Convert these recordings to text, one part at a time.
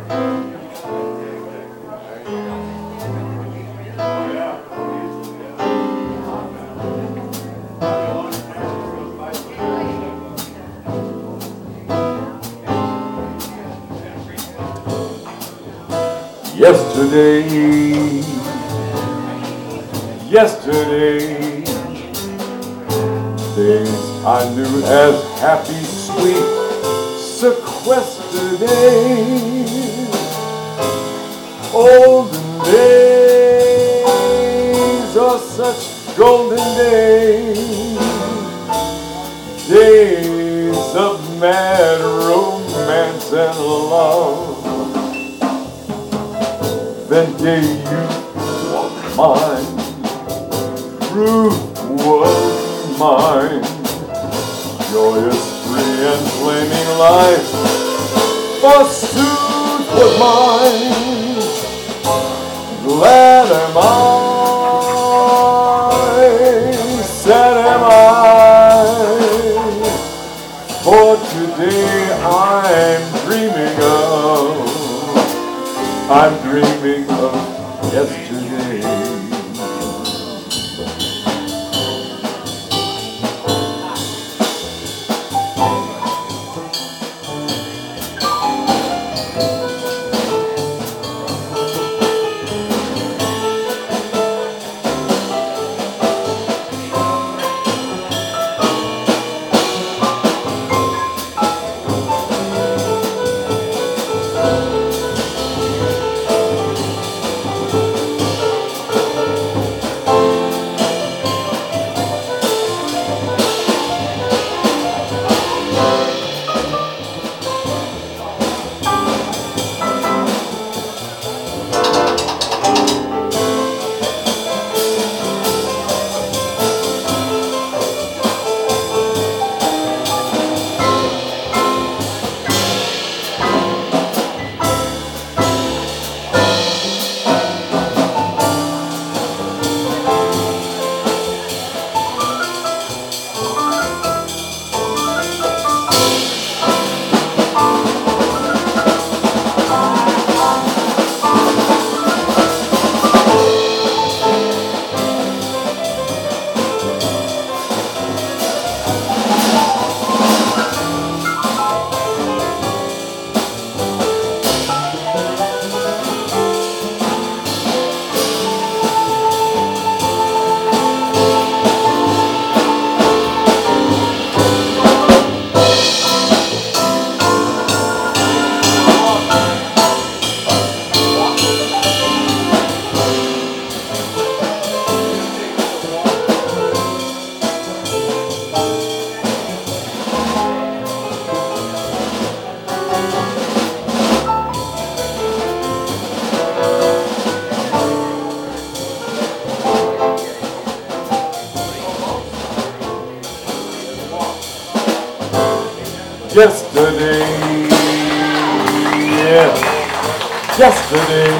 Yesterday, days I knew as happy, sweet, sequestered days, olden days, oh such golden days, days of mad romance and love. Then day youth was mine, truth was mine, joyous, free, and flaming life, pursuit was mine. Glad am I, sad am I, for today I'm dreaming of yesterday. Yesterday, yeah, yesterday,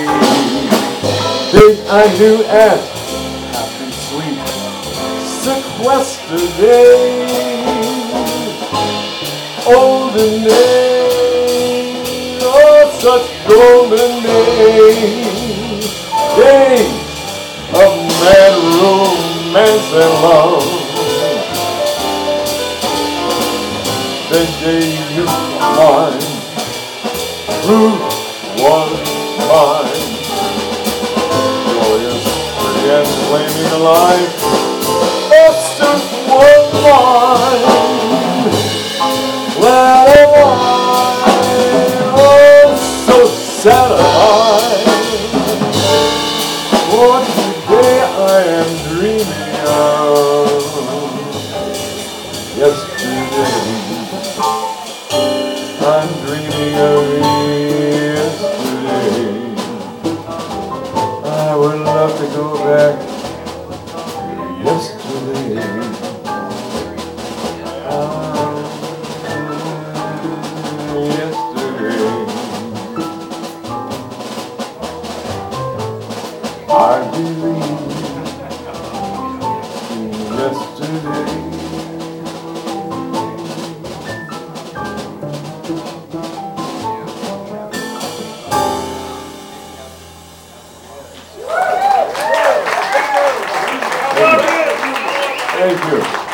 days I knew as happy, sweet, sequestered days, olden days, oh such golden days, days of mad romance and love. The day you were mine, truth was mine, joyous, free, and flaming life, pursuit was mine. Glad am I, oh so sad am I, for today I am dreaming of yesterday. I'm dreaming of yesterday. I would love to go back to yesterday. Yesterday. I believe in yesterday. Thank you.